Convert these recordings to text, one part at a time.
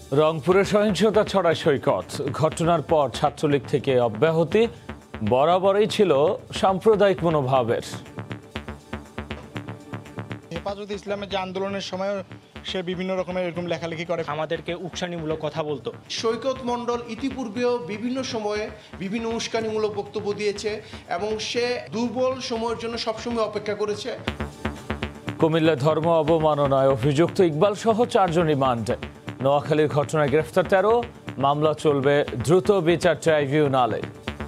রংপুরে সহিংসতা ছড়ায় সৈকত। ঘটনার পর ছাত্রলীগ থেকে অব্যাহতি বরাবরই ছিল সাম্প্রদায়িক মনোভাবের। হেফাজতে ইসলামের যে আন্দোলনের সময় সে বিভিন্ন রকমের এরকম লেখালেখি করে, আমাদেরকে উস্কানিমূলক কথা বলতো। সৈকত মণ্ডল ইতিপূর্বেও বিভিন্ন সময়ে বিভিন্ন উস্কানিমূলক বক্তব্য দিয়েছে এবং সে দুর্বল সময়ের জন্য সবসময় অপেক্ষা করেছে। কুমিল্লা ধর্ম অবমাননায় অভিযুক্ত ইকবাল সহ 4 জন রিমান্ডে। নোয়াখালীর ঘটনায় গ্রেফতার 13, মামলা চলবে দ্রুত বিচার ট্রাইব্যুনালে।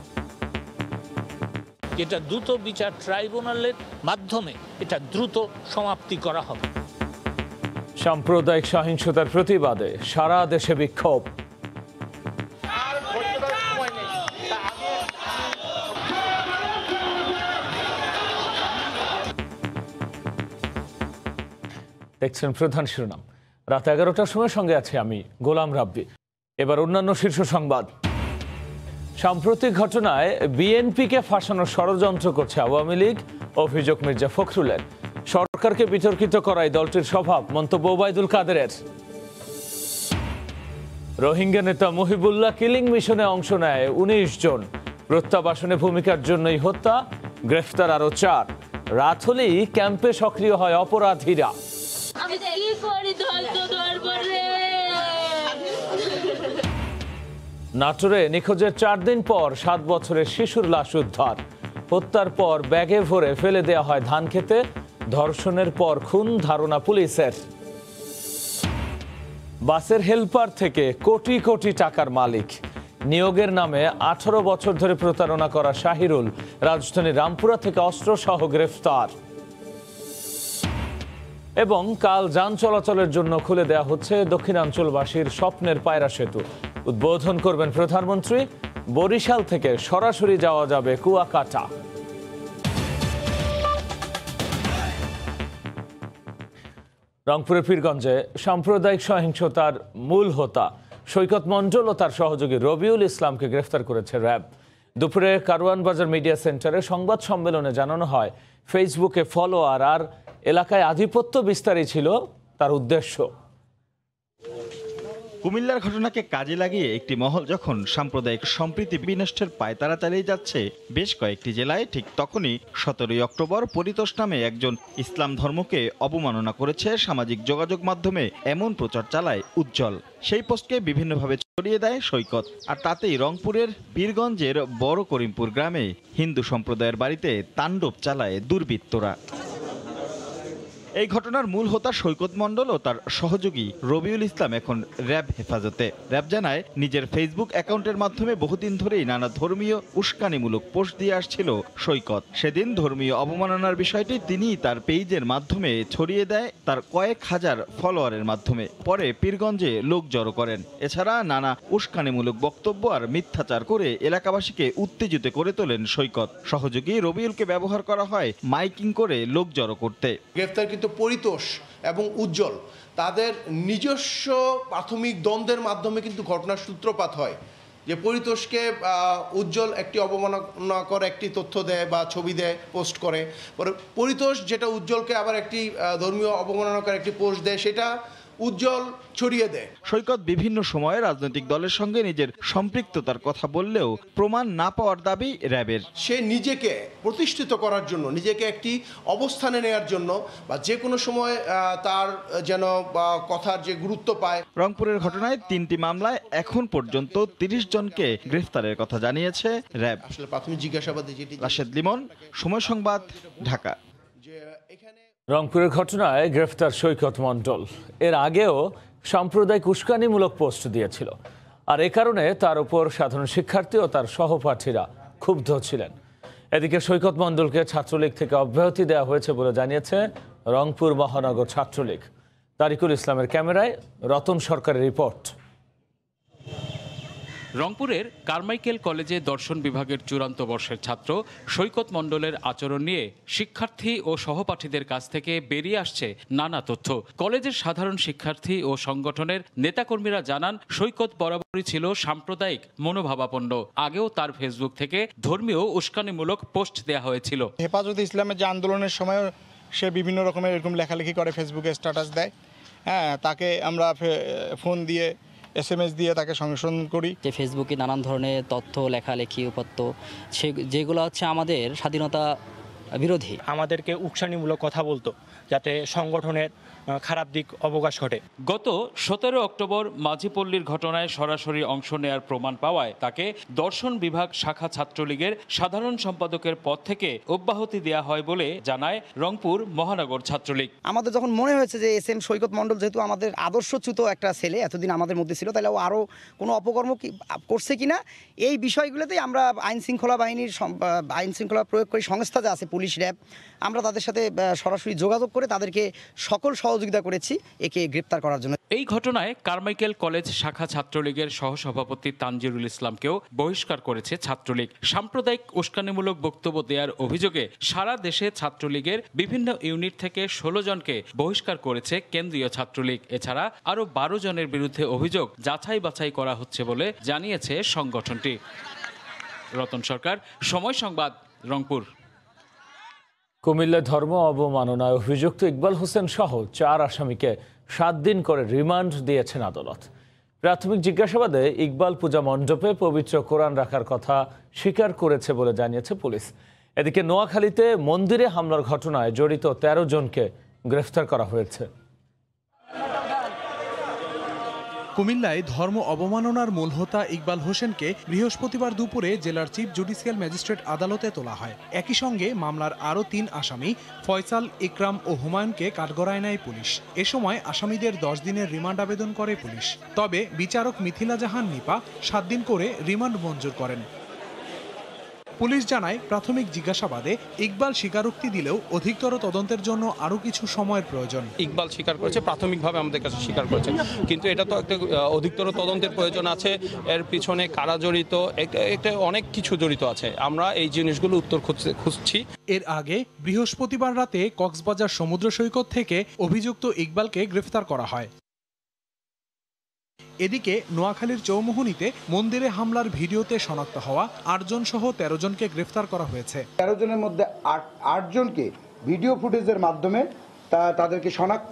এটা দ্রুত বিচার ট্রাইব্যুনালের মাধ্যমে এটা দ্রুত সমাপ্তি করা হবে। সাম্প্রদায়িক সহিংসতার প্রতিবাদে সারা দেশে বিক্ষোভ। দেখছেন প্রধান শিরোনাম। রাত 11টার সময় সঙ্গে আছি আমি গোলাম রাব্বি। এবার অন্যান্য শীর্ষ সংবাদ। সাম্প্রতিক ঘটনায় বিএনপিকে ফাঁসানোর ষড়যন্ত্র করছে আওয়ামী লীগ, অভিযোগ মির্জা ফখরুলের। সরকারকে বিতর্কিত করায় দলটির স্বভাব, মন্তব্য ওবায়দুল কাদেরের। রোহিঙ্গা নেতা মুহিবুল্লাহ কিলিং মিশনে অংশ নেয় 19 জন। প্রত্যাবাসনে ভূমিকার জন্যই হত্যা, গ্রেফতার আরো 4। রাত হলেই ক্যাম্পে সক্রিয় হয় অপরাধীরা। নাটোরে নিখোঁজের 4 দিন পর 7 বছরের শিশুর লাশ উদ্ধার। হত্যার পর ব্যাগে ভরে ফেলে দেওয়া হয় ধান খেতে। ধর্ষণের পর খুন, ধারণা পুলিশের। বাসের হেলপার থেকে কোটি কোটি টাকার মালিক। নিয়োগের নামে 18 বছর ধরে প্রতারণা করা শাহিরুল রাজধানীর রামপুরা থেকে অস্ত্রসহ গ্রেফতার। এবং কাল যান চলাচলের জন্য খুলে দেওয়া হচ্ছে দক্ষিণাঞ্চলবাসীর স্বপ্নের পায়রা সেতু। উদ্বোধন করবেন প্রধানমন্ত্রী। বরিশাল থেকে সরাসরি যাওয়া যাবে কুয়াকাটা। রংপুরের পীরগঞ্জে সাম্প্রদায়িক সহিংসতার মূল হোতা সৈকত মণ্ডল ও তার সহযোগী রবিউল ইসলামকে গ্রেফতার করেছে র্যাব। দুপুরে কারওয়ান বাজার মিডিয়া সেন্টারে সংবাদ সম্মেলনে জানানো হয়, ফেসবুকে ফলোয়ার আর এলাকায় আধিপত্য বিস্তারই ছিল তার উদ্দেশ্য। কুমিল্লার ঘটনাকে কাজে লাগিয়ে একটি মহল যখন সাম্প্রদায়িক সম্প্রীতি বিনষ্টের পায়তারা চালিয়ে যাচ্ছে বেশ কয়েকটি জেলায়, ঠিক তখনই 17 অক্টোবর পরিতোষ নামে একজন ইসলাম ধর্মকে অবমাননা করেছে সামাজিক যোগাযোগ মাধ্যমে এমন প্রচার চালায় উজ্জ্বল। সেই পোস্টকে বিভিন্নভাবে ছড়িয়ে দেয় সৈকত, আর তাতেই রংপুরের পীরগঞ্জের বড় করিমপুর গ্রামে হিন্দু সম্প্রদায়ের বাড়িতে তাণ্ডব চালায় দুর্বৃত্তরা। এই ঘটনার মূল হোতা সৈকত মণ্ডল ও তার সহযোগী রবিউল ইসলাম এখন র্যাব হেফাজতে। র্যাব জানায়, নিজের ফেসবুক অ্যাকাউন্টের মাধ্যমে বহুদিন ধরেই নানা ধর্মীয় উস্কানিমূলক পোস্ট দিয়ে আসছিল সৈকত। সেদিন ধর্মীয় অবমাননার বিষয়টি তিনি তার পেজের মাধ্যমে ছড়িয়ে দেয় তার কয়েক হাজার ফলোয়ারের মাধ্যমে। পরে পীরগঞ্জে লোক জড়ো করেন। এছাড়া নানা উস্কানিমূলক বক্তব্য আর মিথ্যাচার করে এলাকাবাসীকে উত্তেজিত করে তোলেন সৈকত। সহযোগী রবিউলকে ব্যবহার করা হয় মাইকিং করে লোক জড়ো করতে। গ্রেফতারকৃত পরিতোষ এবং উজ্জ্বল তাদের নিজস্ব প্রাথমিক দ্বন্দ্বের মাধ্যমে কিন্তু ঘটনার সূত্রপাত হয়। যে পরিতোষকে উজ্জ্বল একটি অবমাননা করে একটি তথ্য দেয় বা ছবি দেয়, পোস্ট করে। পরে পরিতোষ যেটা উজ্জ্বলকে আবার একটি ধর্মীয় অবমাননা করে একটি পোস্ট দেয়, সেটা উজ্জ্বল ছড়িয়ে দেয়। সৈকত বিভিন্ন সময়ে রাজনৈতিক দলের সঙ্গে নিজের সম্পৃক্ততার কথা বললেও প্রমাণ না পাওয়ার দাবি র্যাবের। সে নিজেকে প্রতিষ্ঠিত করার জন্য, নিজেকে একটি অবস্থানে নেয়ার জন্য বা যে কোনো সময় তার যেন কথার যে গুরুত্ব পায়। রংপুরের ঘটনায় 3টি মামলায় এখন পর্যন্ত 30 জনকে গ্রেফতারের কথা জানিয়েছে র্যাব। আসলে প্রাথমিক জিজ্ঞাসাবাদে যেটি। রাশেদ লিমন, সময় সংবাদ, ঢাকা। রংপুরের ঘটনায় গ্রেফতার সৈকত মণ্ডল এর আগেও সাম্প্রদায়িক উস্কানিমূলক পোস্ট দিয়েছিল, আর এ কারণে তার উপর সাধারণ শিক্ষার্থী ও তার সহপাঠীরা ক্ষুব্ধ ছিলেন। এদিকে সৈকত মণ্ডলকে ছাত্রলীগ থেকে অব্যাহতি দেওয়া হয়েছে বলে জানিয়েছে রংপুর মহানগর ছাত্রলীগ। তারিকুল ইসলামের ক্যামেরায় রতন সরকারের রিপোর্ট। রংপুরের কারমাইকেল কলেজে দর্শন বিভাগের চূড়ান্ত বর্ষের ছাত্র সৈকত মণ্ডলের আচরণ নিয়ে শিক্ষার্থী ও সহপাঠীদের কাছ থেকে বেরিয়ে আসছে নানা তথ্য। কলেজের সাধারণ শিক্ষার্থী ও সংগঠনের নেতাকর্মীরা জানান, সৈকত বরাবরই ছিল সাম্প্রদায়িক মনোভাবাপন্ন। আগেও তার ফেসবুক থেকে ধর্মীয় উস্কানিমূলক পোস্ট দেওয়া হয়েছিল। হেফাজতে ইসলামের যে আন্দোলনের সময় সে বিভিন্ন রকমের এরকম লেখালেখি করে, ফেসবুকে স্ট্যাটাস দেয়। হ্যাঁ, তাকে আমরা ফোন দিয়ে SMS দিয়ে তাকে সংশোধন করি। যে ফেসবুকে নানান ধরনের তথ্য লেখালেখি উপাত্ত যেগুলো হচ্ছে আমাদের স্বাধীনতা বিরোধী। আমাদেরকে উস্কানিমূলক কথা বলতো, যাতে সংগঠনের খারাপ দিক অবকাশ ঘটে। গত 17 অক্টোবর মাঝিপল্লীর ঘটনায় সরাসরি অংশ নেয়ার প্রমাণ পাওয়ায় তাকে দর্শন বিভাগ শাখা ছাত্রলীগের সাধারণ সম্পাদকের পদ থেকে অব্যাহতি দেওয়া হয় বলে জানায় রংপুর মহানগর ছাত্রলীগ। আমাদের যখন মনে হয়েছে যে SM সৈকত মণ্ডল যেহেতু আমাদের আদর্শচ্যুত একটা ছেলে এতদিন আমাদের মধ্যে ছিল, তাহলে ও আরও কোনো অপকর্ম করছে কিনা এই বিষয়গুলোতেই আমরা আইন শৃঙ্খলা প্রয়োগকারী সংস্থা যা আছে পুলিশ, র্যাব, আমরা তাদের সাথে সরাসরি যোগাযোগ করে তাদেরকে সকল সহযোগিতা করেছি একে গ্রেপ্তার করার জন্য। এই ঘটনায় কারমাইকেল কলেজ শাখা ছাত্রলীগের সহসভাপতি তানজিরুল ইসলামকেও বহিষ্কার করেছে ছাত্রলীগ। সাম্প্রদায়িক উস্কানিমূলক বক্তব্য দেওয়ার অভিযোগে সারা দেশে ছাত্রলীগের বিভিন্ন ইউনিট থেকে 16 জনকে বহিষ্কার করেছে কেন্দ্রীয় ছাত্রলীগ। এছাড়া আরও 12 জনের বিরুদ্ধে অভিযোগ যাচাই বাছাই করা হচ্ছে বলে জানিয়েছে সংগঠনটি। রতন সরকার, সময় সংবাদ, রংপুর। কুমিল্লায় ধর্ম অবমাননায় অভিযুক্ত ইকবাল হোসেন সহ 4 আসামিকে 7 দিন করে রিমান্ড দিয়েছেন আদালত। প্রাথমিক জিজ্ঞাসাবাদে ইকবাল পূজা মণ্ডপে পবিত্র কোরআন রাখার কথা স্বীকার করেছে বলে জানিয়েছে পুলিশ। এদিকে নোয়াখালীতে মন্দিরে হামলার ঘটনায় জড়িত 13 জনকে গ্রেফতার করা হয়েছে। কুমিল্লায় ধর্ম অবমাননার মূল হোতা ইকবাল হোসেনকে বৃহস্পতিবার দুপুরে জেলার চিফ জুডিশিয়াল ম্যাজিস্ট্রেট আদালতে তোলা হয়। একই সঙ্গে মামলার আরও 3 আসামি ফয়সাল, ইকরাম ও হুমায়ুনকে কাঠগড়ায় নেয় পুলিশ। এ সময় আসামিদের 10 দিনের রিমান্ড আবেদন করে পুলিশ। তবে বিচারক মিথিলা জাহান নিপা 7 দিন করে রিমান্ড মঞ্জুর করেন। পুলিশ জানায় প্রাথমিক জিজ্ঞাসাবাদে ইকবাল স্বীকারোক্তি দিলেও অধিকতর তদন্তের জন্য আরও কিছু সময়ের প্রয়োজন। ইকবাল স্বীকার করেছে, প্রাথমিকভাবে আমাদের কাছে স্বীকার করেছে, কিন্তু এটা তো একটা অধিকতর তদন্তের প্রয়োজন আছে। এর পিছনে কারা জড়িত, একটা অনেক কিছু জড়িত আছে। আমরা এই জিনিসগুলো উত্তর খুঁজছি। এর আগে বৃহস্পতিবার রাতে কক্সবাজার সমুদ্র সৈকত থেকে অভিযুক্ত ইকবালকে গ্রেফতার করা হয়। এদিকে নোয়াখালীর চৌমুহনীতে মন্দিরে হামলার ভিডিওতে শনাক্ত হওয়া 8 জন সহ 13 জনকে গ্রেফতার করা হয়েছে। 13 জনের মধ্যে 8 জনকে ভিডিও ফুটেজের মাধ্যমে তাদেরকে শনাক্ত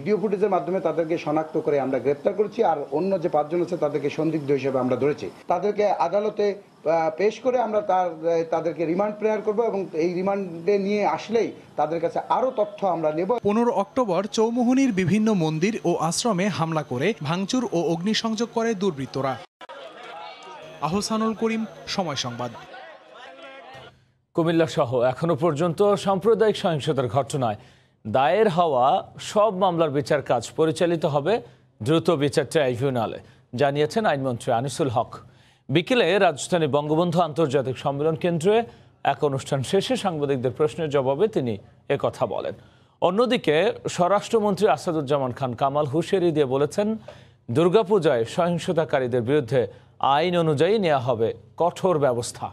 করে আমরা গ্রেফতার করেছি। আর অন্য যে 5 জন আছে তাদেরকে সন্দিগ্ধ হিসেবে আমরা ধরেছি। তাদেরকে আদালতে পেশ করে আমরা তাদেরকে রিমান্ড প্রেয়ার করব এবং এই রিমান্ডে নিয়ে আসলেই তাদের কাছে আরও তথ্য আমরা নেব। 15 অক্টোবর চৌমুহনীর বিভিন্ন মন্দির ও আশ্রমে হামলা করে ভাঙচুর ও অগ্নিসংযোগ করে দুর্বৃত্তরা। আহসানুল করিম, সময় সংবাদ। কুমিল্লা সহ এখনো পর্যন্ত সাম্প্রদায়িক সহিংসতার ঘটনায় দায়ের হওয়া সব মামলার বিচার কাজ পরিচালিত হবে দ্রুত বিচার ট্রাইব্যুনালে, জানিয়েছেন আইনমন্ত্রী আনিসুল হক। বিকেলে রাজধানী বঙ্গবন্ধু আন্তর্জাতিক সম্মেলন কেন্দ্রে এক অনুষ্ঠান শেষে সাংবাদিকদের প্রশ্নের জবাবে তিনি একথা বলেন। অন্যদিকে স্বরাষ্ট্রমন্ত্রী আসাদুজ্জামান খান কামাল হুঁশিয়ারি দিয়ে বলেছেন, দুর্গাপূজায় সহিংসতাকারীদের বিরুদ্ধে আইন অনুযায়ী নেওয়া হবে কঠোর ব্যবস্থা।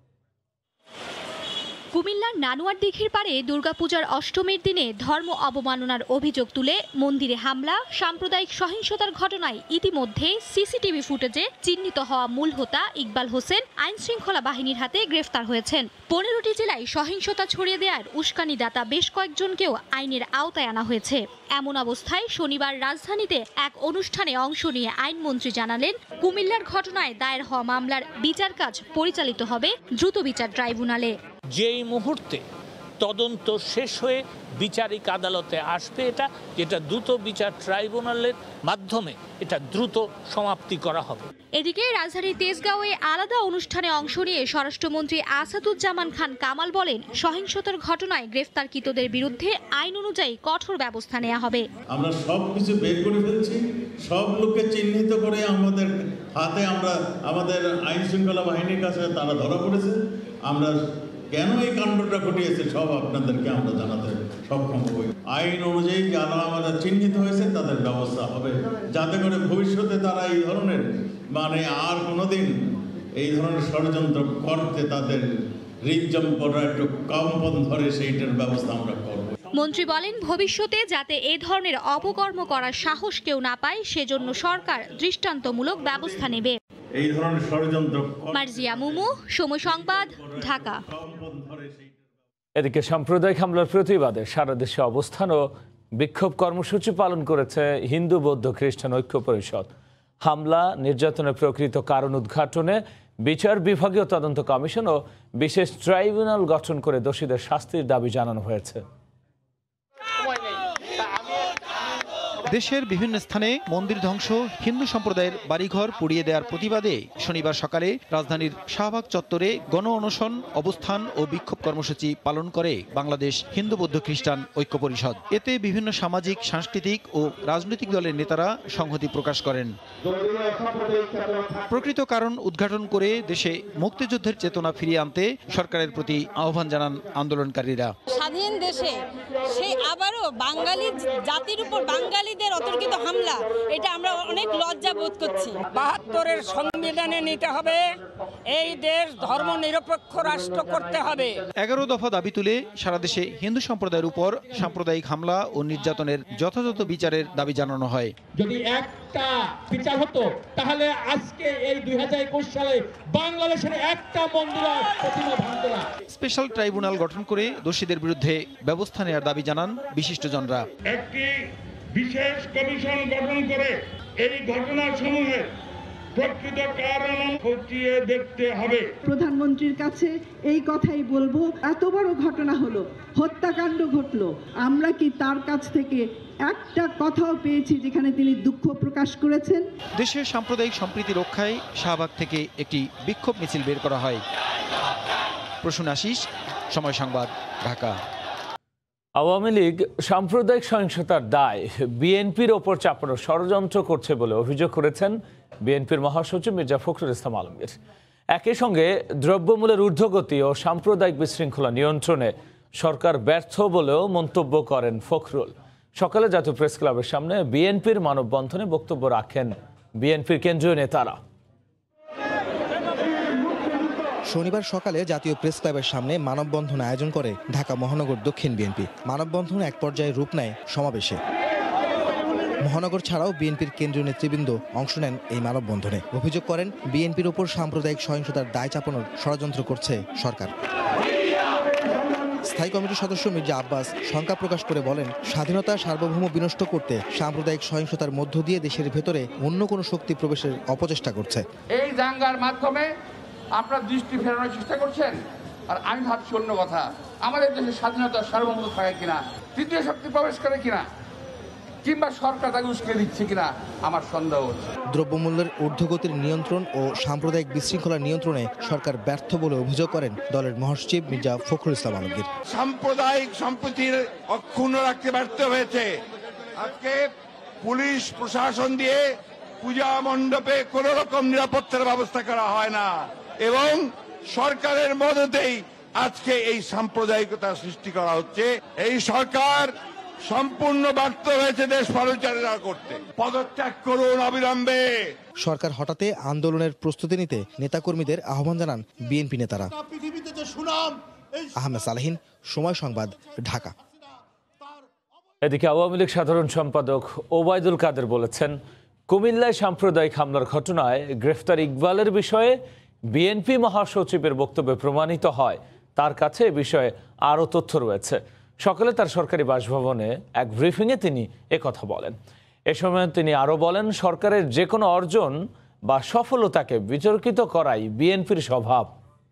কুমিল্লার নানুয়ার দিঘির পাড়ে দুর্গাপূজার অষ্টমীর দিনে ধর্ম অবমাননার অভিযোগ তুলে মন্দিরে হামলা, সাম্প্রদায়িক সহিংসতার ঘটনায় ইতিমধ্যে সিসিটিভি ফুটেজে চিহ্নিত হওয়া মূল হোতা ইকবাল হোসেন আইনশৃঙ্খলা বাহিনীর হাতে গ্রেফতার হয়েছেন। 15টি জেলায় সহিংসতা ছড়িয়ে দেওয়ার উস্কানিদাতা বেশ কয়েকজনকেও আইনের আওতায় আনা হয়েছে। এমন অবস্থায় শনিবার রাজধানীতে এক অনুষ্ঠানে অংশ নিয়ে আইনমন্ত্রী জানালেন, কুমিল্লার ঘটনায় দায়ের হওয়া মামলার বিচার কাজ পরিচালিত হবে দ্রুত বিচার ট্রাইব্যুনালে। যেই মুহূর্তে তদন্ত শেষ হয়ে বিচারিক আদালতে আসবে, যেটা দ্রুত বিচার ট্রাইব্যুনালের মাধ্যমে এটা দ্রুত সমাপ্তি করা হবে। এদিকে রাজধানীর তেজগাঁওয়ে আলাদা অনুষ্ঠানে অংশ নিয়ে স্বরাষ্ট্রমন্ত্রী আসাদুজ্জামান খান কামাল বলেন, সহিংসতার ঘটনায় গ্রেফতারকৃতদের বিরুদ্ধে আইন অনুযায়ী কঠোর ব্যবস্থা নেওয়া হবে। আমরা সব কিছু বের করে ফেলছি, সব লোককে চিহ্নিত করে আমাদের হাতে আমাদের আইন শৃঙ্খলা বাহিনীর কাছে তারা ধরা পড়েছে। আমরা কেন এই কাণ্ডটা ঘটিয়েছে সব আপনাদেরকে আমরা জানাতে সক্ষম হই। আইন অনুযায়ী যারা আমাদের চিহ্নিত হয়েছে তাদের ব্যবস্থা হবে, যাতে করে ভবিষ্যতে তারা এই ধরনের আর কোনোদিন এই ধরনের ষড়যন্ত্র করতে তাদের হৃদযন্ত্রটা একটু কম্পন ধরে, সেইটার ব্যবস্থা আমরা করব। মন্ত্রী বলেন, ভবিষ্যতে যাতে এ ধরনের অপকর্ম করার সাহস কেউ না পায় সেজন্য সরকার দৃষ্টান্তমূলক ব্যবস্থা নেবে। এই ধরনের ষড়যন্ত্র। মার্জিয়া মুমু, সময় সংবাদ, ঢাকা। এদিকে সাম্প্রদায়িক হামলার প্রতিবাদে সারা দেশে অবস্থান ও বিক্ষোভ কর্মসূচি পালন করেছে হিন্দু, বৌদ্ধ, খ্রিস্টান ঐক্য পরিষদ। হামলা নির্যাতনের প্রকৃত কারণ উদ্ঘাটনে বিচার বিভাগীয় তদন্ত কমিশন ও বিশেষ ট্রাইব্যুনাল গঠন করে দোষীদের শাস্তির দাবি জানানো হয়েছে। দেশের বিভিন্ন স্থানে মন্দির ধ্বংস, হিন্দু সম্প্রদায়ের বাড়িঘর পুড়িয়ে দেওয়ার প্রতিবাদে শনিবার সকালে রাজধানীর শাহবাগ চত্বরে গণ অনশন, অবস্থান ও বিক্ষোভ কর্মসূচি পালন করে বাংলাদেশ হিন্দু বৌদ্ধ খ্রিস্টান ঐক্য পরিষদ। এতে বিভিন্ন সামাজিক, সাংস্কৃতিক ও রাজনৈতিক দলের নেতারা সংহতি প্রকাশ করেন। প্রকৃত কারণ উদ্ঘাটন করে দেশে মুক্তিযুদ্ধের চেতনা ফিরিয়ে আনতে সরকারের প্রতি আহ্বান জানান আন্দোলনকারীরা। স্বাধীন দেশে সে আবারও বাঙালি জাতির উপর বাঙালিদের অতর্কিত হামলা, এটা আমরা অনেক লজ্জা বোধ করছি। ৭২-এর সংবিধানে নিতে হবে, এই দেশ ধর্মনিরপেক্ষ রাষ্ট্র করতে হবে। 11 দফা দাবি তুলে সারা দেশে হিন্দু সম্প্রদায়ের উপর সাম্প্রদায়িক হামলা ও নির্যাতনের যথাযথ বিচারের দাবি জানানো হয়। যদি একটা বিচার হতো তাহলে আজকে এই 2021 সালে বাংলাদেশের একটা মন্দির প্রতিমা ভাঙতো না। স্পেশাল ট্রাইব্যুনাল গঠন করে দোষীদের বিরুদ্ধে ব্যবস্থা নেওয়ার দাবি জানান বিশিষ্টজনরা। একটি বিশেষ কমিশন গঠন করে এই ঘটনাসমূহের প্রকৃত কারণ খতিয়ে দেখতে হবে। প্রধানমন্ত্রীর কাছে এই কথাই বলবো, এত বড় ঘটনা হলো, হত্যাকাণ্ড ঘটলো, আমরা কি তার কাছ থেকে একটা কথাও পেয়েছি যেখানে তিনি দুঃখ প্রকাশ করেছেন? দেশের সাম্প্রদায়িক সম্প্রীতি রক্ষায় শাহবাগ থেকে একটি বিক্ষোভ মিছিল বের করা হয়। প্রসূন আশিস, সময় সংবাদ, ঢাকা। আওয়ামী লীগ সাম্প্রদায়িক সহিংসতার দায় বিএনপির ওপর চাপানোর ষড়যন্ত্র করছে বলে অভিযোগ করেছেন বিএনপির মহাসচিব মির্জা ফখরুল ইসলাম আলমগীর। একই সঙ্গে দ্রব্যমূল্যের ঊর্ধ্বগতি ও সাম্প্রদায়িক বিশৃঙ্খলা নিয়ন্ত্রণে সরকার ব্যর্থ বলেও মন্তব্য করেন ফখরুল। সকালে জাতীয় প্রেস ক্লাবের সামনে বিএনপির মানববন্ধনে বক্তব্য রাখেন বিএনপির কেন্দ্রীয় নেতারা। শনিবার সকালে জাতীয় প্রেস ক্লাবের সামনে মানববন্ধন আয়োজন করে ঢাকা মহানগর দক্ষিণ বিএনপি। মানববন্ধন এক পর্যায়ে রূপ নেয় সমাবেশে। মহানগর ছাড়াও বিএনপির কেন্দ্রীয় নেতৃবৃন্দ অংশ নেন এই মানববন্ধনে। অভিযোগ করেন বিএনপির ওপর সাম্প্রদায়িক সহিংসতার দায় চাপানোর ষড়যন্ত্র করছে সরকার। স্থায়ী কমিটির সদস্য মির্জা আব্বাস শঙ্কা প্রকাশ করে বলেন, স্বাধীনতা সার্বভৌম বিনষ্ট করতে সাম্প্রদায়িক সহিংসতার মধ্য দিয়ে দেশের ভেতরে অন্য কোনো শক্তি প্রবেশের অপচেষ্টা করছে। এই দাঙ্গার মাধ্যমে আপনারা দৃষ্টি ফেরানোর চেষ্টা করছেন, আর আমি ভাবছি অন্য কথা, আমাদের দেশের স্বাধীনতা সার্বভৌমত্ব থাকে কিনা, তৃতীয় শক্তি প্রবেশ করে কিনা, কিংবা সরকার তাকে উস্কে দিচ্ছে কিনা আমার সন্দেহ হচ্ছে। দ্রব্যমূল্যের ঊর্ধ্বগতির নিয়ন্ত্রণ ও সাম্প্রদায়িক বিশৃঙ্খলা নিয়ন্ত্রণে সরকার ব্যর্থ বলে অভিযোগ করেন দলের মহাসচিব মির্জা ফখরুল ইসলাম আলমগীর। সাম্প্রদায়িক সম্প্রীতির অক্ষুণ্ণ রাখতে ব্যর্থ হয়েছে। আজকে পুলিশ প্রশাসন দিয়ে পূজা মণ্ডপে কোন রকম নিরাপত্তার ব্যবস্থা করা হয় না, এবং সরকারের মদতেই আজকে এই সাম্প্রদায়িকতা সৃষ্টি করা হচ্ছে। এই সরকার সম্পূর্ণ ব্যর্থ হয়েছে দেশ পরিচালনা করতে। পদত্যাগ করুন অবিলম্বে। সরকার হঠাতে আন্দোলনের প্রস্তুতি নিতে নেতাকর্মীদের আহ্বান জানান বিএনপি নেতারা। আহমেদ সালেহীন, সময় সংবাদ, ঢাকা। এদিকে আওয়ামী লীগ সাধারণ সম্পাদক ওবায়দুল কাদের বলেছেন, কুমিল্লায় সাম্প্রদায়িক হামলার ঘটনায় গ্রেফতার ইকবালের বিষয়ে বিএনপি মহাসচিবের বক্তব্যে প্রমাণিত হয় তার কাছে এ বিষয়ে আরও তথ্য রয়েছে। সকালে তার সরকারি বাসভবনে এক ব্রিফিংয়ে তিনি একথা বলেন। এ সময় তিনি আরও বলেন, সরকারের যে কোনো অর্জন বা সফলতাকে বিতর্কিত করাই বিএনপির স্বভাব।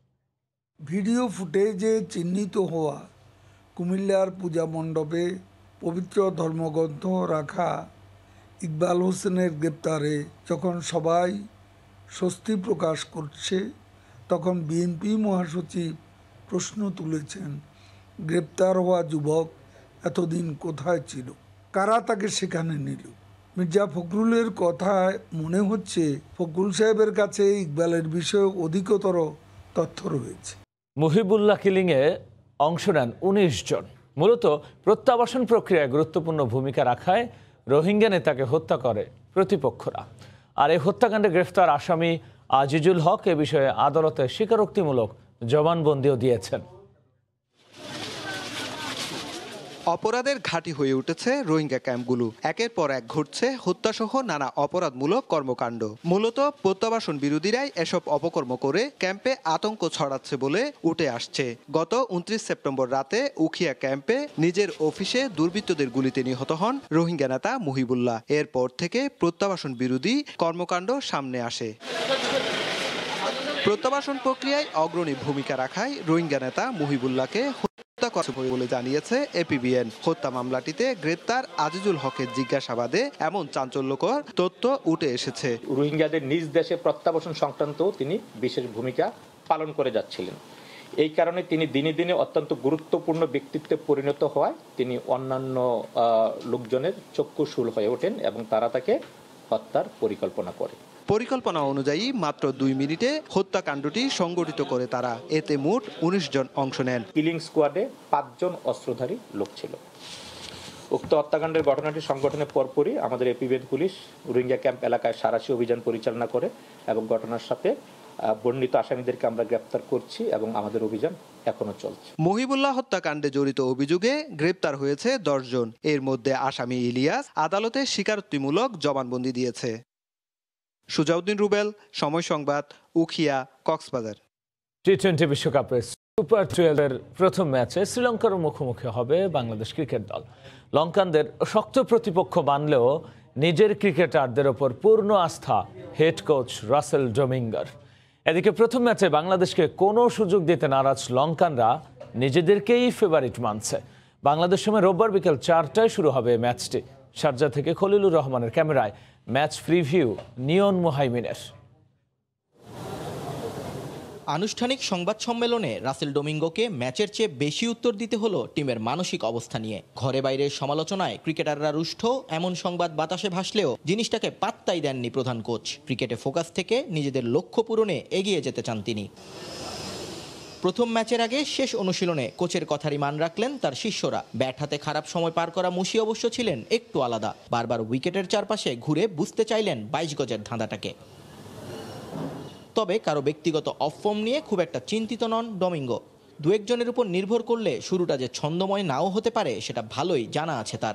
ভিডিও ফুটেজে চিহ্নিত হওয়া কুমিল্লার পূজা মণ্ডপে পবিত্র ধর্মগ্রন্থ রাখা ইকবাল হোসেনের গ্রেপ্তারে যখন সবাই স্বস্তি প্রকাশ করছে, তখন বিএনপি মহাসচিব প্রশ্ন তুলেছেন, গ্রেপ্তার হওয়া যুবক এতদিন কোথায় ছিল, কারা তাকে সেখানে নিল? মির্জা ফখরুলের কথায় মনে হচ্ছে ফখরুল সাহেবের কাছে ইকবালের বিষয়ে অধিকতর তথ্য রয়েছে। মুহিবুল্লাহ কিলিংয়ে অংশ নেন 19 জন। মূলত প্রত্যাবাসন প্রক্রিয়ায় গুরুত্বপূর্ণ ভূমিকা রাখায় রোহিঙ্গা নেতাকে হত্যা করে প্রতিপক্ষরা। আর এই হত্যাকাণ্ডে গ্রেফতার আসামি আজিজুল হক এ বিষয়ে আদালতে স্বীকারোক্তিমূলক জবানবন্দিও দিয়েছেন। অপরাধের ঘাঁটি হয়ে উঠেছে রোহিঙ্গা ক্যাম্পগুলো। একের পর এক ঘটছে হত্যাসহ নানা অপরাধমূলক কর্মকাণ্ড। মূলত প্রত্যাবাসন বিরোধীরাই এসব অপকর্ম করে ক্যাম্পে আতঙ্ক ছড়াচ্ছে বলে উঠে আসছে। গত 29 সেপ্টেম্বর রাতে উখিয়া ক্যাম্পে নিজের অফিসে দুর্বৃত্তদের গুলিতে নিহত হন রোহিঙ্গা নেতা মুহিবুল্লাহ। এরপর থেকে প্রত্যাবাসন বিরোধী কর্মকাণ্ড সামনে আসে। প্রত্যাবাসন প্রক্রিয়ায় অগ্রণী ভূমিকা রাখায় রোহিঙ্গা নেতা মুহিবুল্লাহকে হত্যা করা বলে জানিয়েছে এপিবিএন। হত্যা মামলাটিতে গ্রেপ্তার আজিজুল হকের জিজ্ঞাসাবাদে এমন চাঞ্চল্যকর তথ্য উঠে এসেছে। রোহিঙ্গাদের নিজ দেশে প্রত্যাবাসন সংক্রান্ত তিনি বিশেষ ভূমিকা পালন করে যাচ্ছিলেন। এই কারণে তিনি দিনে দিনে অত্যন্ত গুরুত্বপূর্ণ ব্যক্তিত্বে পরিণত হওয়ায় তিনি অন্যান্য লোকজনের চক্ষুশূল হয়ে ওঠেন এবং তারা তাকে হত্যার পরিকল্পনা করে। পরিকল্পনা অনুযায়ী মাত্র 2 মিনিটে হত্যাকাণ্ডটি সংগঠিত করে তারা। এতে মোট 19 জন অংশ নেন। কিলিং স্কোয়াডে 5 জন অস্ত্রধারী লোক ছিল। উক্ত হত্যাকাণ্ডের ঘটনাটি সংগঠনের পরপরই আমাদের এপিবিএন পুলিশ রোহিঙ্গা ক্যাম্প এলাকায় সাঁড়াশি অভিযান পরিচালনা করে এবং ঘটনার সাথে বর্ণিত আসামিদেরকে আমরা গ্রেপ্তার করছি এবং আমাদের অভিযান এখনো চলছে। মুহিবুল্লাহ হত্যাকাণ্ডে জড়িত অভিযোগে গ্রেপ্তার হয়েছে 10 জন। এর মধ্যে আসামি ইলিয়াস আদালতে স্বীকারোক্তিমূলক জবানবন্দি দিয়েছে। সুজাউদ্দিন রুবেল, সময় সংবাদ, উখিয়া, কক্সবাজার। টি-20 বিশ্বকাপের সুপার 12-এর প্রথম ম্যাচে শ্রীলঙ্কার মুখোমুখি হবে বাংলাদেশ ক্রিকেট দল। লঙ্কানদের শক্ত প্রতিপক্ষ মানলেও নিজের ক্রিকেটারদের ওপর পূর্ণ আস্থা হেড কোচ রাসেল ডোমিঙ্গার। এদিকে প্রথম ম্যাচে বাংলাদেশকে কোনো সুযোগ দিতে নারাজ লঙ্কানরা নিজেদেরকেই ফেভারিট মানছে। বাংলাদেশ সময় রোববার বিকেল 4টায় শুরু হবে ম্যাচটি। শারজা থেকে খলিলুর রহমানের ক্যামেরায় ম্যাচ প্রিভিউ নিয়ন মুহাইমিনের। আনুষ্ঠানিক সংবাদ সম্মেলনে রাসেল ডোমিঙ্গোকে ম্যাচের চেয়ে বেশি উত্তর দিতে হলো টিমের মানসিক অবস্থা নিয়ে। ঘরে বাইরের সমালোচনায় ক্রিকেটাররা রুষ্ট এমন সংবাদ বাতাসে ভাসলেও জিনিসটাকে পাত্তাই দেননি প্রধান কোচ। ক্রিকেটে ফোকাস থেকে নিজেদের লক্ষ্য পূরণে এগিয়ে যেতে চান তিনি। প্রথম ম্যাচের আগে শেষ অনুশীলনে কোচের কথারই মান রাখলেন তার শিষ্যরা। ব্যাট হাতে খারাপ সময় পার করা মুশি অবশ্য ছিলেন একটু আলাদা। বারবার উইকেটের চারপাশে ঘুরে বুঝতে চাইলেন 22 গজের ধাঁধাটাকে। তবে কারো ব্যক্তিগত অফ ফর্ম নিয়ে খুব একটা চিন্তিত নন ডোমিঙ্গো। 2-1 জনের উপর নির্ভর করলে শুরুটা যে ছন্দময় নাও হতে পারে সেটা ভালোই জানা আছে তার।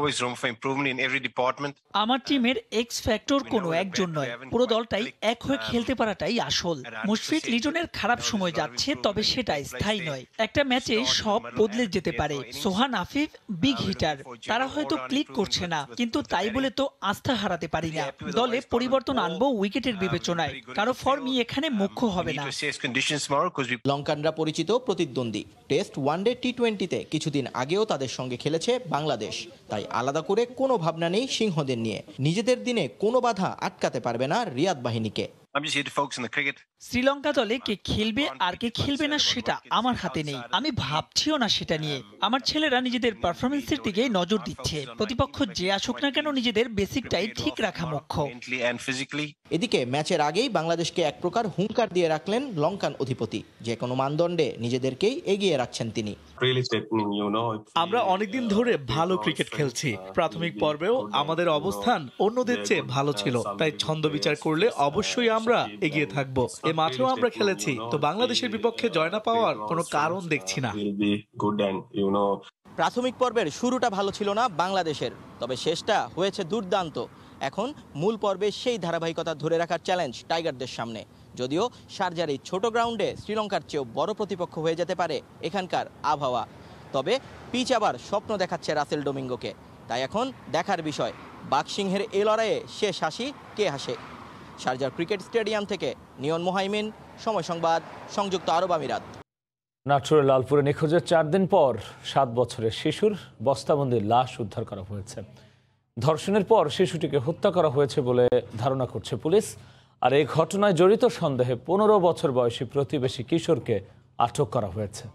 আমার টিমের এক্স ফ্যাক্টর কোনো একজন নয়, পুরো দলটাই এক হয়ে খেলতে পারাটাই আসল। মুশফিক লিটনের খারাপ সময় যাচ্ছে, তবে সেটা স্থায়ী নয়। একটা ম্যাচে সব বদলে যেতে পারে। সোহান আফিফ বিগ হিটার, তারা হয়তো ক্লিক করছে না, কিন্তু তাই বলে তো আস্থা হারাতে পারি না। দলে পরিবর্তন আনবো উইকেটের বিবেচনায়, কারো ফর্মই এখানে মুখ্য হবে না। লঙ্কানরা পরিচিত প্রতিদ্বন্দ্বী। টেস্ট, ওয়ানডে, টি-20তে কিছুদিন আগেও তাদের সঙ্গে খেলেছে বাংলাদেশ। তাই আলাদা করে কোনো ভাবনা নেই সিংহদের নিয়ে। নিজেদের দিনে কোনো বাধা আটকাতে পারবে না রিয়াদ বাহিনীকে। শ্রীলঙ্কা দলে কে খেলবে আর কে খেলবে না সেটা আমার হাতে নেই। আমি ভাবছিও না সেটা নিয়ে। আমার ছেলেরা নিজেদের পারফরমেন্সের দিকে নজর দিচ্ছে। প্রতিপক্ষ যে আসুক না কেন নিজেদের বেসিকটাই ঠিক রাখা মুখ্য। এদিকে ম্যাচের আগেই বাংলাদেশকে এক প্রকার হুঙ্কার দিয়ে রাখলেন লঙ্কান অধিপতি। যে কোনো মানদণ্ডে নিজেদেরকেই এগিয়ে রাখছেন তিনি। আমরা অনেকদিন ধরে ভালো ক্রিকেট খেলছি। প্রাথমিক পর্বেও আমাদের অবস্থান অন্যদের চেয়ে ভালো ছিল, তাই ছন্দ বিচার করলে অবশ্যই আমরা এগিয়ে থাকবো। এ মাঠেও আমরা খেলেছি, তো বাংলাদেশের বিপক্ষে জয় না পাওয়ার কোনো কারণ দেখছি না। প্রাথমিক পর্বের শুরুটা ভালো ছিল না বাংলাদেশের, তবে শেষটা হয়েছে দুর্দান্ত। এখন মূল পর্বে সেই ধারাবাহিকতা ধরে রাখার চ্যালেঞ্জ টাইগারদের সামনে। যদিও শারজার এই ছোট গ্রাউন্ডে শ্রীলঙ্কার চেয়েও বড় প্রতিপক্ষ হয়ে যেতে পারে এখানকার আবহাওয়া। তবে পিচ আবার স্বপ্ন দেখাচ্ছে রাসেল ডোমিঙ্গোকে। তাই এখন দেখার বিষয় বাঘসিংহের এ লড়াইয়ে শেষ হাসি কে হাসে। শারজার ক্রিকেট স্টেডিয়াম থেকে নিয়ন মুহাইমিন, সময় সংবাদ, সংযুক্ত আরব আমিরাত। নাটোরের লালপুরে নিখোঁজের 4 দিন পর 7 বছরের শিশুর বস্তাবন্দি লাশ উদ্ধার করা হয়েছে। ধর্ষণের পর শিশুটিকে হত্যা করা হয়েছে বলে ধারণা করছে পুলিশ। আর এই ঘটনায় জড়িত সন্দেহে 15 বছর বয়সী প্রতিবেশী কিশোরকে আটক করা হয়েছে।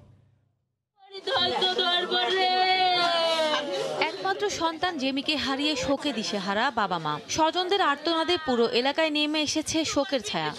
একমাত্র সন্তান জেমিকে হারিয়ে শোকে দিশেহারা বাবা মা। স্বজনদের আর্তনাদে পুরো এলাকায় নেমে এসেছে শোকের ছায়া।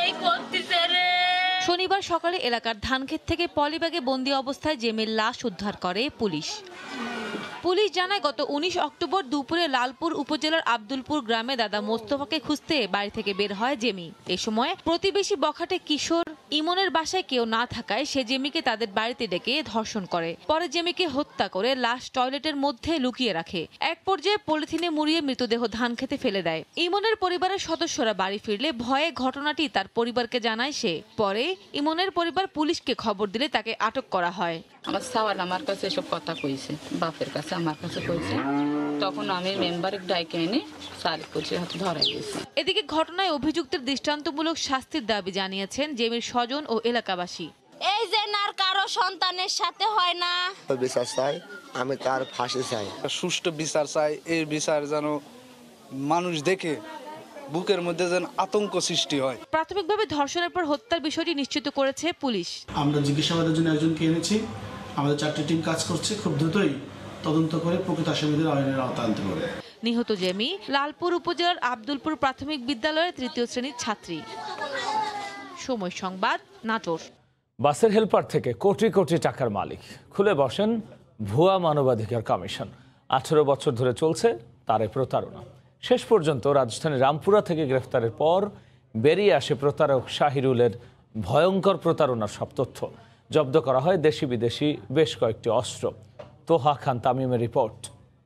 শনিবার সকালে এলাকার ধানক্ষেত থেকে পলিব্যাগে বন্দি অবস্থায় জেমির লাশ উদ্ধার করে পুলিশ। পুলিশ জানায় গত 19 অক্টোবর দুপুরে লালপুর উপজেলার আব্দুলপুর গ্রামে দাদা মোস্তফাকে খুঁজতে বাড়ি থেকে বের হয় জেমি। এ সময় প্রতিবেশী বখাটে কিশোর ইমনের বাসায় কেউ না থাকায় সে জেমিকে তাদের বাড়িতে ডেকে ধর্ষণ করে। পরে জেমিকে হত্যা করে লাশ টয়লেটের মধ্যে লুকিয়ে রাখে। এক পর্যায়ে পলিথিনে মুড়িয়ে মৃতদেহ ধান খেতে ফেলে দেয়। ইমনের পরিবারের সদস্যরা বাড়ি ফিরলে ভয়ে ঘটনাটি তার পরিবারকে জানায় সে। পরে ইমনের পরিবার পুলিশকে খবর দিলে তাকে আটক করা হয়। আমার সাওয়াল আমার কাছে এসব কথা কইছে, বাপের কাছে আমার কাছে কইছে, তখন আমি মেম্বারে ডাইকে এনে সালিক করছি, হাতে ধরাই দিয়েছি। এদিকে ঘটনায় অভিযুক্তের দৃষ্টান্তমূলক শাস্তির দাবি জানিয়েছেন জেমির স্বজন ও এলাকাবাসী। এই যে নার কারো সন্তানের সাথে হয় না, বিচার চাই, আমি তার ফাঁসি চাই, সুষ্ঠু বিচার চাই। এই বিচার যেন মানুষ দেখে বুকের মধ্যে যেন আতঙ্ক সৃষ্টি হয়। প্রাথমিকভাবে ধর্ষণের পর হত্যার বিষয়টি নিশ্চিত করেছে পুলিশ। আমরা জিজ্ঞাসাবাদের জন্য একজনকে এনেছি, আমাদের 4টি টিম কাজ করছে, খুব দ্রুতই তদন্ত করে প্রকৃত আসামিদের আইনের আওতায় আনতে হবে। নিহত জেমি লালপুর উপজেলার আব্দুলপুর প্রাথমিক বিদ্যালয়ের 3য় শ্রেণীর ছাত্রী। সময় সংবাদ, নাটোর। বাসের হেলপার থেকে কোটি কোটি টাকার মালিক খুলে বসেন ভুয়া মানবাধিকার কমিশন। 18 বছর ধরে চলছে তার প্রতারণা। শেষ পর্যন্ত রাজধানীর রামপুরা থেকে গ্রেফতারের পর বেরিয়ে আসে প্রতারক শাহিরুলের ভয়ঙ্কর প্রতারণার সব তথ্য। জব্দ করা হয় দেশি বিদেশি বেশ কয়েকটি অস্ত্র। তোহা খান তামিমের রিপোর্ট।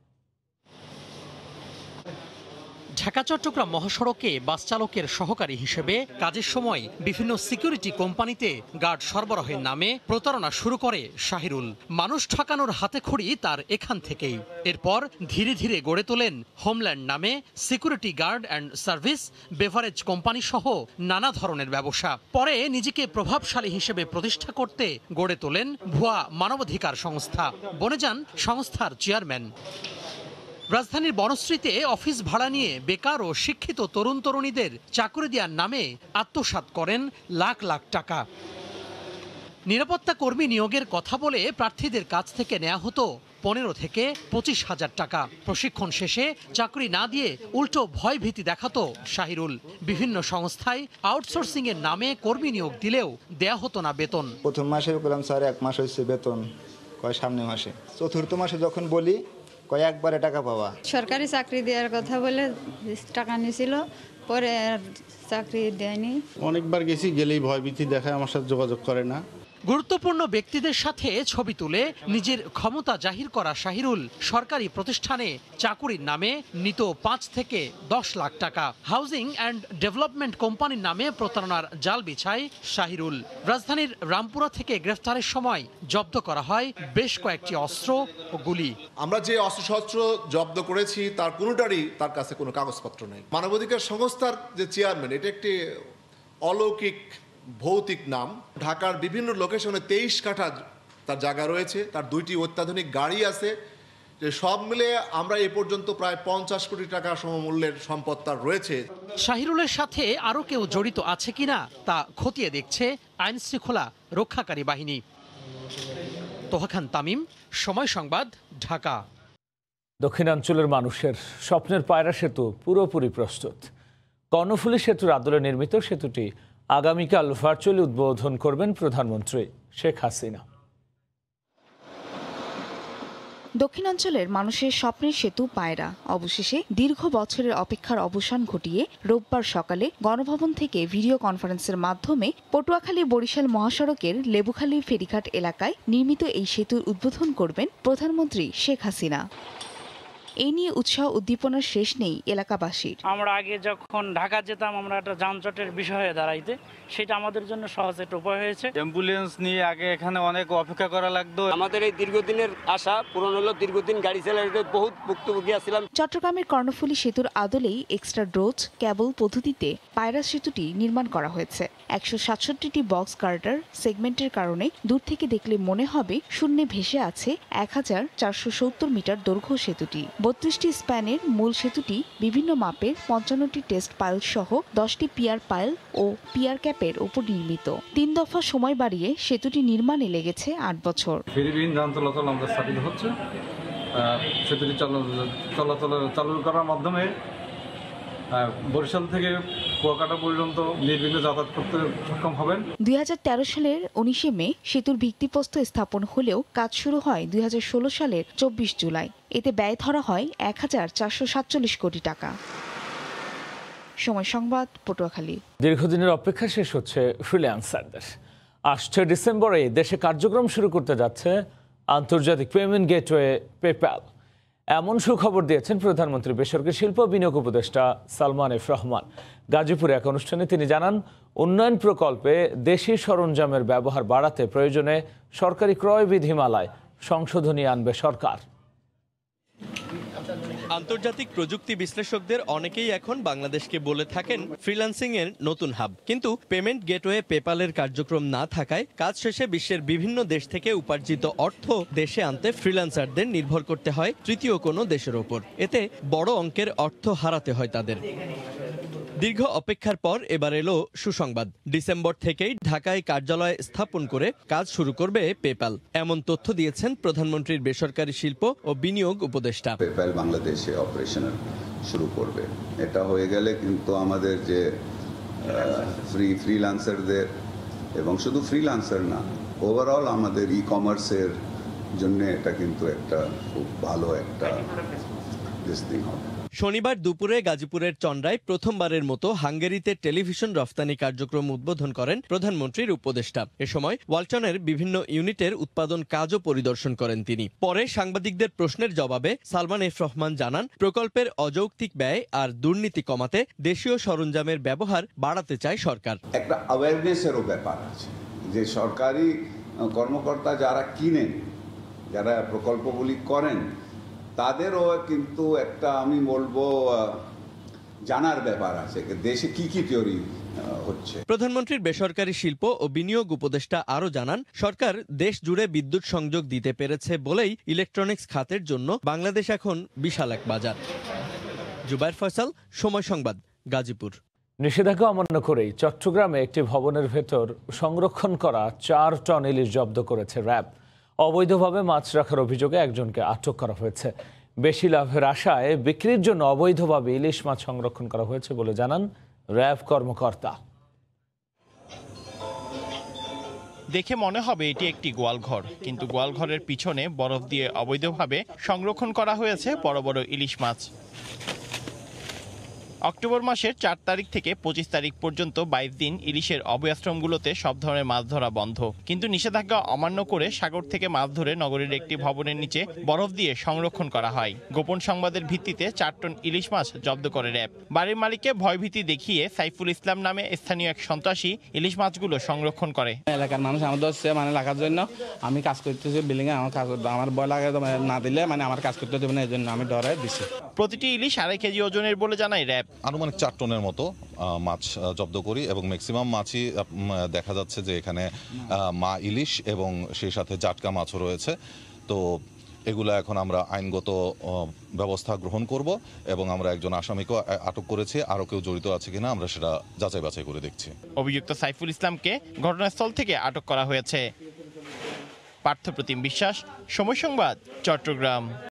ঢাকা চট্টগ্রাম মহাসড়কে বাস চালকের সহকারী হিসেবে কাজের সময় বিভিন্ন সিকিউরিটি কোম্পানিতে গার্ড সরবরাহের নামে প্রতারণা শুরু করে শাহিরুল। মানুষ ঠকানোর হাতেখড়ি তার এখান থেকেই। এরপর ধীরে ধীরে গড়ে তোলেন হোমল্যান্ড নামে security guard and service, beverage company সহ নানা ধরনের ব্যবসা। পরে নিজেকে প্রভাবশালী হিসেবে প্রতিষ্ঠা করতে গড়ে তোলেন ভুয়া মানবাধিকার সংস্থা। বনে যান সংস্থার চেয়ারম্যান। রাজধানীর বনশ্রীতে অফিস ভাড়া নিয়ে বেকার ও শিক্ষিত তরুণ তরুণীদের চাকরি দেওয়ার নামে আত্মসাৎ করেন লাখ লাখ টাকা। নিরাপত্তা কর্মী নিয়োগের কথা বলে প্রার্থীদের কাছ থেকে নেওয়া হতো 15 থেকে 25,000 টাকা। প্রশিক্ষণ শেষে চাকরি না দিয়ে উল্টো ভয় ভীতি দেখাতো শাহিরুল। বিভিন্ন সংস্থায় আউটসোর্সিং এর নামে কর্মী নিয়োগ দিলেও দেয়া হতো না বেতন। প্রথম মাসে বললাম স্যার 1 মাস হয়েছে বেতন, কয় সামনে মাসে। চতুর্থ মাসে যখন বলি কয় একবারে টাকা পাওয়া। সরকারি চাকরি দেওয়ার কথা বলে টাকা নিয়েছিল, পরে আর চাকরি দেয়নি। অনেকবার গেছি, গেলেই ভয়ভীতি দেখায়, আমার সাথে যোগাযোগ করে না। গুরুত্বপূর্ণ ব্যক্তিদের সাথে ছবি তুলে নিজের ক্ষমতা জাহির করা শাহিরুল সরকারি প্রতিষ্ঠানে চাকুরির নামে নিত 5 থেকে 10 লাখ টাকা। হাউজিং অ্যান্ড ডেভেলপমেন্ট কোম্পানির নামে প্রতারণার জাল বিছায় শাহিরুল। রাজধানীর রামপুরা থেকে গ্রেফতারের সময় জব্দ করা হয় বেশ কয়েকটি অস্ত্র ও গুলি। আমরা যে অস্ত্রশস্ত্র জব্দ করেছি তার কোনোটারই তার কাছে কোনো কাগজপত্র নেই। মানবাধিকার সংস্থার যে চেয়ারম্যান, এটা একটি অলৌকিক ভৌতিক নাম। ঢাকার বিভিন্ন লোকেশনে 23 কাঠা তার জায়গা রয়েছে, তার 2টি অত্যাধুনিক গাড়ি আছে। যে সব মিলে আমরা এ পর্যন্ত প্রায় 50 কোটি টাকা সমমূল্যের সম্পদ তার রয়েছে। শাহিরুলের সাথে আরও কেউ জড়িত আছে কিনা তা খতিয়ে দেখছে আইন শৃঙ্খলা রক্ষাকারী বাহিনী। তোহা খান তামিম, সময় সংবাদ, ঢাকা। দক্ষিণাঞ্চলের মানুষের স্বপ্নের পায়রা সেতু পুরোপুরি প্রস্তুত। কর্ণফুলী সেতুর আদলে নির্মিত সেতুটি আগামীকাল ভার্চুয়ালি উদ্বোধন করবেন প্রধানমন্ত্রী শেখ হাসিনা। দক্ষিণাঞ্চলের মানুষের স্বপ্নের সেতু পায়রা অবশেষে দীর্ঘ বছরের অপেক্ষার অবসান ঘটিয়ে রোববার সকালে গণভবন থেকে ভিডিও কনফারেন্সের মাধ্যমে পটুয়াখালী বরিশাল মহাসড়কের লেবুখালী ফেরিঘাট এলাকায় নির্মিত এই সেতুর উদ্বোধন করবেন প্রধানমন্ত্রী শেখ হাসিনা। এই নিয়ে উৎসাহ উদ্দীপনার শেষ নেই এলাকাবাসীর। আমরা আগে যখন ঢাকা যেতাম, আমরা একটা যানজটের বিষয় হয়ে দাঁড়াইতে, সেটা আমাদের জন্য সহজ একটা উপায় হয়েছে। অ্যাম্বুলেন্স নিয়ে আগে এখানে অনেক অপেক্ষা করা লাগতো। আমাদের এই দীর্ঘদিনের আশা পূরণ হলো। দীর্ঘদিন গাড়ি চালাতে বহুত ভুক্তভোগী ছিলাম। চট্টগ্রামের কর্ণফুলী সেতুর আদলেই এক্সট্রা ড্রোজ কেবল পদ্ধতিতে পায়রা সেতুটি নির্মাণ করা হয়েছে। 167টি বক্স গার্ডার সেগমেন্টের কারণে দূর থেকে দেখলে মনে হবে শূন্যে ভেসে আছে 1470 মিটার দৈর্ঘ্য সেতুটি। 32টি স্প্যানের মূল সেতুটি বিভিন্ন মাপের 55টি টেস্ট পাইল সহ 10টি পিয়ার পাইল ও পিয়ার ক্যাপের উপর নির্মিত। 3 দফা সময় বাড়িয়ে সেতুটি নির্মাণে লেগেছে 8 বছর। ফেরিবিহীন যান চলাচল আমাদের স্থাপিত হচ্ছে। সেতুটি চালু করার মাধ্যমে বরিশাল থেকে কুয়াকাটা পর্যন্ত নির্বিঘ্নে যাতায়াত করতে সক্ষম হবেন। 2013 সালের 19 মে সেতুর ভিত্তিপ্রস্তর স্থাপন হলেও কাজ শুরু হয় 2016 সালের 24 জুলাই। এতে ব্যয় ধরা হয় 1447 কোটি টাকা। সময় সংবাদ, পটুয়াখালী। দীর্ঘদিনের অপেক্ষা শেষ হচ্ছে ফ্রিল্যান্সারদের। আসছে ডিসেম্বরে দেশে কার্যক্রম শুরু করতে যাচ্ছে আন্তর্জাতিক পেমেন্ট গেটওয়ে পেপ্যাল। এমন সুখবর দিয়েছেন প্রধানমন্ত্রী বেসরকারি শিল্প বিনিয়োগ উপদেষ্টা সালমান এফ রহমান। গাজীপুরে এক অনুষ্ঠানে তিনি জানান, উন্নয়ন প্রকল্পে দেশি সরঞ্জামের ব্যবহার বাড়াতে প্রয়োজনে সরকারি ক্রয় বিধিমালায় সংশোধনী আনবে সরকার। আন্তর্জাতিক প্রযুক্তি বিশ্লেষকদের অনেকেই এখন বাংলাদেশকে বলে থাকেন ফ্রিল্যান্সিং এর নতুন হাব, কিন্তু পেমেন্ট গেটওয়ে পেপ্যালের কার্যক্রম না থাকায় কাজ শেষে বিশ্বের বিভিন্ন দেশ থেকে উপার্জিত অর্থ দেশে আনতে ফ্রিল্যান্সারদের নির্ভর করতে হয় তৃতীয় কোনো দেশের ওপর। এতে বড় অঙ্কের অর্থ হারাতে হয় তাদের। দীর্ঘ অপেক্ষার পর এবার এলো সুসংবাদ। ডিসেম্বর থেকেই ঢাকায় কার্যালয় স্থাপন করে কাজ শুরু করবে পেপ্যাল, এমন তথ্য দিয়েছেন প্রধানমন্ত্রীর বেসরকারি শিল্প ও বিনিয়োগ উপদেষ্টা। পেপ্যাল বাংলাদেশে অপারেশন শুরু করবে। এটা হয়ে গেলে কিন্তু আমাদের যে ফ্রিল্যান্সারদের, এবং শুধু ফ্রিল্যান্সার না, ওভারঅল আমাদের ই কমার্সের জন্য এটা কিন্তু একটা খুব ভালো একটা দিন হবে। শনিবার দুপুরে গাজীপুরের চন্দ্রায় প্রথমবারের মতো হাঙ্গেরিতে টেলিভিশন রফতানি কার্যক্রম উদ্বোধন করেন প্রধানমন্ত্রীর উপদেষ্টা। এ সময় ওয়ালটনের বিভিন্ন ইউনিটের উৎপাদন কাজও পরিদর্শন করেন তিনি। পরে সাংবাদিকদের প্রশ্নের জবাবে সালমান এফ রহমান জানান, প্রকল্পের অযৌক্তিক ব্যয় আর দুর্নীতি কমাতে দেশীয় সরঞ্জামের ব্যবহার বাড়াতে চায় সরকার। একটা অ্যাওয়ারনেসেরও ব্যাপার আছে যে সরকারি কর্মকর্তা যারা কিনেন, যারা প্রকল্পগুলি করেন, তাদেরও কিন্তু একটা আমি বলবো জানার ব্যাপার আছে দেশে কি কি তৈরি হচ্ছে। প্রধানমন্ত্রীর বেসরকারি শিল্প ও বিনিয়োগ উপদেষ্টা আরও জানান, সরকার দেশ জুড়ে বিদ্যুৎ সংযোগ দিতে পেরেছে বলেই ইলেকট্রনিক্স খাতের জন্য বাংলাদেশ এখন বিশাল এক বাজার। জুবায়ের ফয়সাল, সময় সংবাদ, গাজীপুর। নিষেধাজ্ঞা অমান্য করেই চট্টগ্রামে একটি ভবনের ভেতর সংরক্ষণ করা 4 টন ইলিশ জব্দ করেছে র্যাব। অবৈধভাবে মাছ রাখার অভিযোগে একজনকে আটক করা হয়েছে। বেশি লাভের আশায় বিক্রির জন্য অবৈধভাবে ইলিশ মাছ সংরক্ষণ করা হয়েছে বলে জানান র্যাব কর্মকর্তা। দেখে মনে হবে এটি একটি গোয়ালঘর, কিন্তু গোয়ালঘরের পিছনে বরফ দিয়ে অবৈধভাবে সংরক্ষণ করা হয়েছে বড় বড় ইলিশ মাছ। অক্টোবর মাসের 4 তারিখ থেকে 25 তারিখ পর্যন্ত 22 দিন ইলিশের অভয়াশ্রমগুলোতে সব ধরনের মাছ ধরা বন্ধ, কিন্তু নিষেধাজ্ঞা অমান্য করে সাগর থেকে মাছ ধরে নগরীর একটি ভবনের নিচে বরফ দিয়ে সংরক্ষণ করা হয়। গোপন সংবাদের ভিত্তিতে 4 টন ইলিশ মাছ জব্দ করে র্যাব। বাড়ির মালিককে ভয়ভীতি দেখিয়ে সাইফুল ইসলাম নামে স্থানীয় এক সন্ত্রাসী ইলিশ মাছগুলো সংরক্ষণ করে। এলাকার মানুষ আমাদের হচ্ছে রাখার জন্য আমি কাজ করতেছি বিল্ডিং এ, আমার কাজ আমার ভয় লাগে না দিলে আমার কাজ করতে দেবে না, এই জন্য আমি ডরে দিছি। প্রতিটি ইলিশ 2.5 কেজি ওজনের বলে জানায় র্যাব। আনুমানিক 4 টনের মতো মাছ জব্দ করি এবং ম্যাক্সিমাম মাছই দেখা যাচ্ছে যে এখানে মা ইলিশ এবং সেই সাথে জাটকা মাছও রয়েছে। তো এগুলো এখন আমরা আইনগত ব্যবস্থা গ্রহণ করব এবং আমরা একজন আসামিকে আটক করেছি, আরও কেউ জড়িত আছে কিনা আমরা সেটা যাচাই বাছাই করে দেখছি। অভিযুক্ত সাইফুল ইসলামকে ঘটনাস্থল থেকে আটক করা হয়েছে। পার্থপ্রতিম বিশ্বাস, সময় সংবাদ, চট্টগ্রাম।